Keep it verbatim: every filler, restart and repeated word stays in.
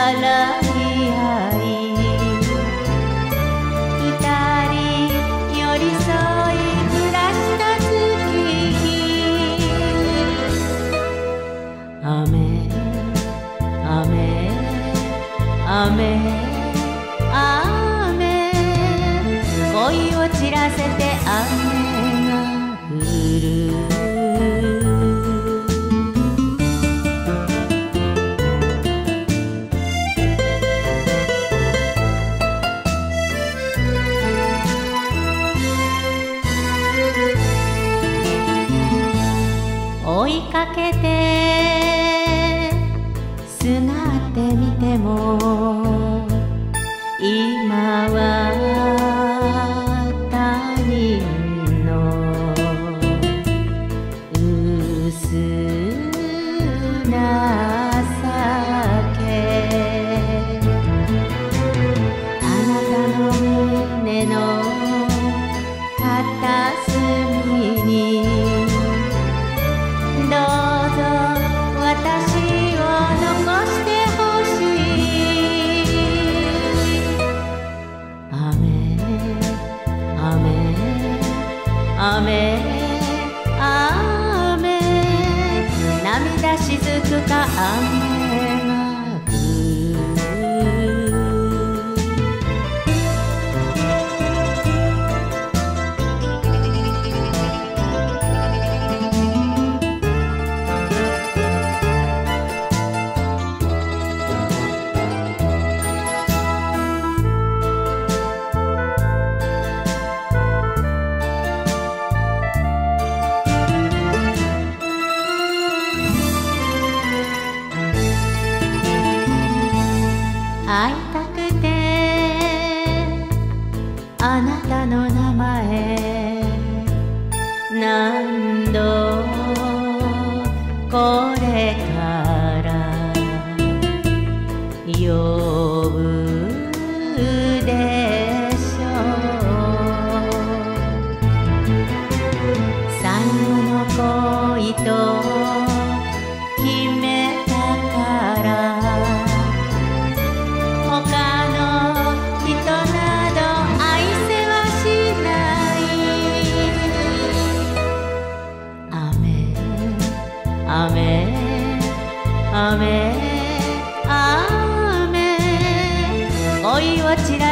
笑い合い、二人寄り添い暮らした月日。雨雨雨雨、恋を散らせて雨が降る。追いかけてすがってみても、今は他人の薄情け。あなたの胸の片隅にどうぞ私を残してほしい。雨雨雨雨、涙しずくか雨が降る。会いたくてあなたの名前何度これから呼ぶでしょう。最後の恋と決めたから他の人など愛せはしない。雨雨雨雨、恋を散ら